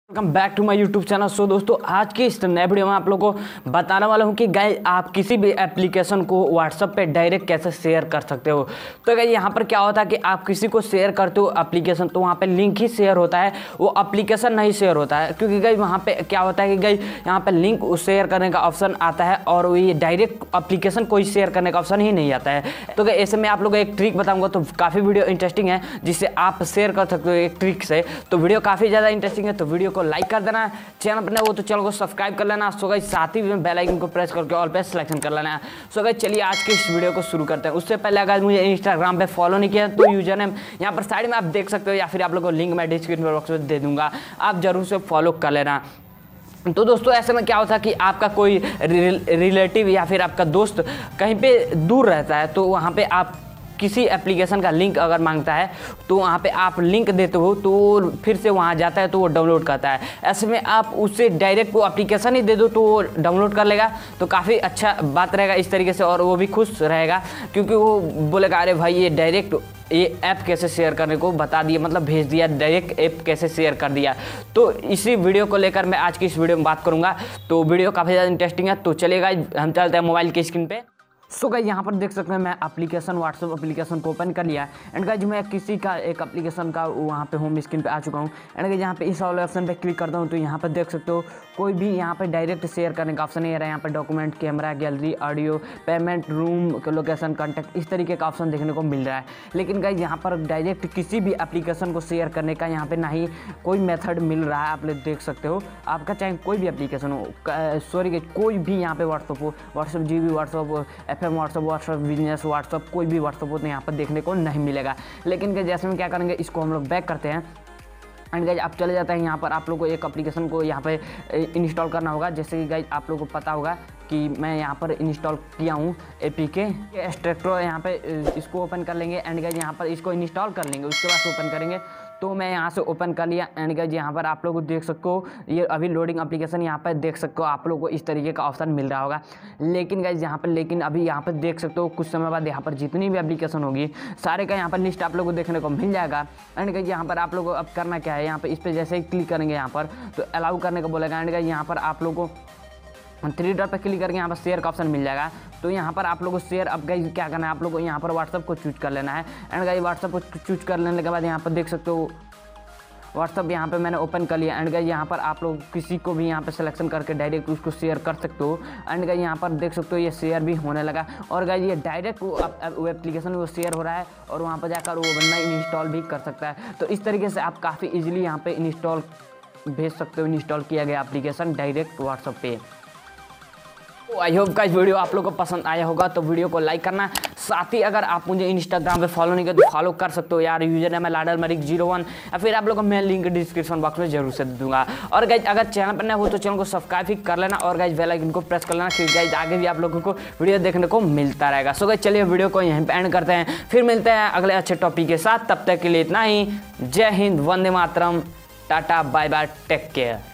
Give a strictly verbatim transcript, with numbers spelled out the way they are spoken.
Welcome back to my YouTube channel. So दोस्तों, आज की इस नए वीडियो में आप लोगों को बताने वाला हूं कि गाइस आप किसी भी एप्लीकेशन को व्हाट्सएप पे डायरेक्ट कैसे शेयर कर सकते हो। तो गाइस यहाँ पर क्या होता है कि आप किसी को शेयर करते हो एप्लीकेशन, तो वहाँ पे लिंक ही शेयर होता है, वो एप्लीकेशन नहीं शेयर होता है। क्योंकि गाइस वहाँ पे क्या होता है कि गाइस यहाँ पे लिंक शेयर करने का ऑप्शन आता है और ये डायरेक्ट एप्लीकेशन कोई शेयर करने का ऑप्शन ही नहीं आता है। तो गाइस ऐसे में आप लोगों को एक ट्रिक बताऊँगा, तो काफ़ी वीडियो इंटरेस्टिंग है जिससे आप शेयर कर सकते हो एक ट्रिक से। तो वीडियो काफ़ी ज़्यादा इंटरेस्टिंग है, तो वीडियो को लाइक कर देना, चैनल पर वो तो चैनल को सब्सक्राइब कर लेना। सो गाइस साथ ही में बेल आइकन को प्रेस करके ऑल पे सिलेक्शन कर लेना। सो गाइस चलिए आज के इस वीडियो को शुरू करते हैं। उससे पहले अगर मुझे इंस्टाग्राम पे फॉलो नहीं किया तो यूजर नेम यहाँ पर साइड में आप देख सकते हो, या फिर आप लोगों को लिंक मैं डिस्क्रिप्शन बॉक्स में दे दूंगा, आप जरूर से फॉलो कर लेना। तो दोस्तों ऐसे में क्या होता है कि आपका कोई रिलेटिव या फिर आपका दोस्त कहीं पे दूर रहता है, तो वहाँ पे आप किसी एप्लीकेशन का लिंक अगर मांगता है तो वहाँ पे आप लिंक देते हो, तो फिर से वहाँ जाता है तो वो डाउनलोड करता है। ऐसे में आप उससे डायरेक्ट वो एप्लीकेशन ही दे दो तो वो डाउनलोड कर लेगा, तो काफ़ी अच्छा बात रहेगा इस तरीके से, और वो भी खुश रहेगा क्योंकि वो बोलेगा अरे भाई ये डायरेक्ट ये ऐप कैसे शेयर करने को बता दिया, मतलब भेज दिया, डायरेक्ट ऐप कैसे शेयर कर दिया। तो इसी वीडियो को लेकर मैं आज की इस वीडियो में बात करूँगा। तो वीडियो काफ़ी ज़्यादा इंटरेस्टिंग है, तो चलिएगा हम चलते हैं मोबाइल की स्क्रीन पे। सो so गाइस यहाँ पर देख सकते हैं मैं एप्लीकेशन व्हाट्सएप एप्लीकेशन को ओपन कर लिया है। एंड गाइस मैं किसी का एक एप्लीकेशन का वहाँ पे होम स्क्रीन पे आ चुका हूँ। एंड गाइस यहाँ पे इस वाले ऑप्शन पे क्लिक करता हूँ तो यहाँ पर देख सकते हो कोई भी यहाँ पे डायरेक्ट शेयर करने का ऑप्शन नहीं आ रहा है। यहाँ पे document, camera, gallery, audio, payment, room, location, contact, इस तरीके का ऑप्शन देखने को मिल रहा है। लेकिन गाइस यहाँ पर डायरेक्ट किसी भी एप्लीकेशन को शेयर करने का यहाँ पे ना ही कोई मेथड मिल रहा है। आप लोग देख सकते हो, आपका चाहे कोई भी एप्लीकेशन हो, सॉरी कोई भी यहाँ पे व्हाट्सअप हो, WhatsApp G B WhatsApp, F M WhatsApp, WhatsApp business WhatsApp, कोई भी व्हाट्सअप हो तो यहाँ पर देखने को नहीं मिलेगा। लेकिन जैसे में क्या करेंगे, इसको हम लोग बैक करते हैं एंड गाइज आप चले जाते हैं। यहाँ पर आप लोग को एक एप्लीकेशन को यहाँ पे इंस्टॉल करना होगा। जैसे कि गाइज आप लोगों को पता होगा कि मैं यहाँ पर इंस्टॉल किया हूँ ए पी के एक्सट्रैक्टर, यहाँ पे इसको ओपन कर लेंगे एंड गाइज यहाँ पर इसको इंस्टॉल कर लेंगे, उसके बाद ओपन करेंगे। तो मैं यहाँ से ओपन कर लिया एंड गाइज यहाँ पर आप लोग को देख सकते हो ये अभी लोडिंग एप्लीकेशन, यहाँ पर देख सकते हो आप लोग को इस तरीके का ऑप्शन मिल रहा होगा। लेकिन गाइज यहाँ पर लेकिन अभी यहाँ पर देख सकते हो कुछ समय बाद यहाँ पर जितनी भी एप्लीकेशन होगी सारे का यहाँ पर लिस्ट आप लोग को देखने को मिल जाएगा। एंड गाइज यहाँ पर आप लोग को अब करना क्या है, यहाँ पर इस पर जैसे ही क्लिक करेंगे यहाँ पर तो अलाउ करने को बोलेगा। एंड गाइज यहाँ पर आप लोग को थ्री डॉट पर क्लिक करके यहाँ पर शेयर का ऑप्शन मिल जाएगा। तो यहाँ पर आप लोगों को शेयर, अब गाइस क्या करना है, आप लोगों को यहाँ पर व्हाट्सअप को चूज कर लेना है। एंड गाइस व्हाट्सअप को चूज कर लेने के बाद यहाँ पर देख सकते हो व्हाट्सअप यहाँ पे मैंने ओपन कर लिया। एंड गाइस यहाँ पर आप लोग किसी को भी यहाँ पे सिलेक्शन करके डायरेक्ट उसको शेयर कर सकते हो। एंड गाइस यहाँ पर देख सकते हो ये शेयर भी होने लगा, और गाइस ये डायरेक्ट वो एप्लीकेशन वो शेयर हो रहा है और वहाँ पर जाकर वो बंदा इंस्टॉल भी कर सकता है। तो इस तरीके से आप काफ़ी ईजिली यहाँ पे इंस्टॉल भेज सकते हो, इंस्टॉल किया गया एप्लीकेशन डायरेक्ट व्हाट्सअप पे। आई होप का इस वीडियो आप लोगों को पसंद आया होगा, तो वीडियो को लाइक करना। साथ ही अगर आप मुझे इंस्टाग्राम पे फॉलो नहीं करते तो फॉलो कर सकते हो यार, यूजर नेम है लाडल मरिक जीरो वन, या फिर आप लोगों को मैं लिंक डिस्क्रिप्शन बॉक्स में जरूर से दे दूंगा। और गाइज अगर चैनल पर नया हो तो चैनल को सब्सक्राइब भी कर लेना और गाइज बेल आइकन को प्रेस कर लेना, क्योंकि गाइज आगे भी आप लोगों को वीडियो देखने को मिलता रहेगा। सो गाइज चलिए वीडियो को यहीं पर एंड करते हैं, फिर मिलते हैं अगले अच्छे टॉपिक के साथ। तब तक के लिए इतना ही। जय हिंद, वंदे मातरम, tata, bye bye, take care.